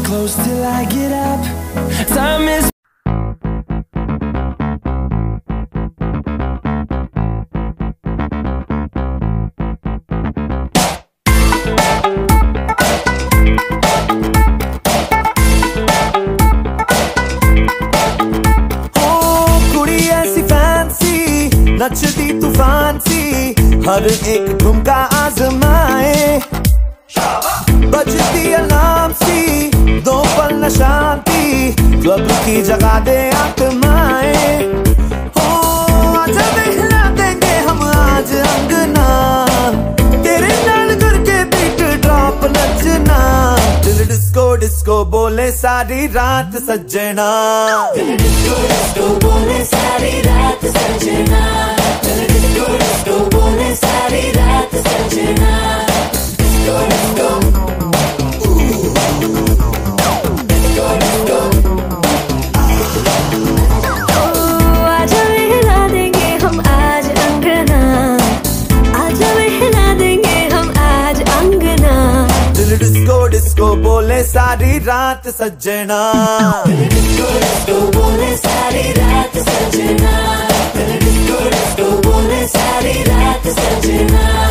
close till I get up. Time is नचती तूफान सी हर एक ठुमका आजमाए, बजती अलार्म सी दो पल न शांति, क्लब की जगह दे आत्माए। हो आजा हिला देंगे हम आज अंगना, तेरे नाल करके बीट ड्रॉप नचना। दिल डिस्को डिस्को बोले सारी रात सजना, दिल डिस्को डिस्को बोले सारी रात सजना, दिल डिस्को डिस्को बोले सारी रात सजना। डिस्को डिस्को डिस्को डिस्को आजा हिला देंगे हम आज अंगना, आजा हिला देंगे हम आज अंगना। दिल डिस्को डिस्को बोले सारी रात सजना, दिल डिस्को डिस्को बोले सारी रात सजना, दिल डिस्को डिस्को बोले सारी रात सजना।